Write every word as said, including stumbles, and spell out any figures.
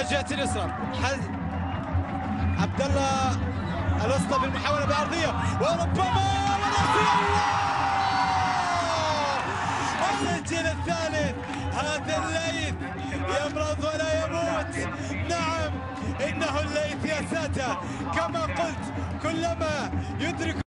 الجهة اليسرى. عبد الله الوسطى بالمحاولة بعرضية وربما الجيل الثالث. هذا الليث يمرض ولا يموت. نعم إنه الليث يا سادة، كما قلت كلما يدرك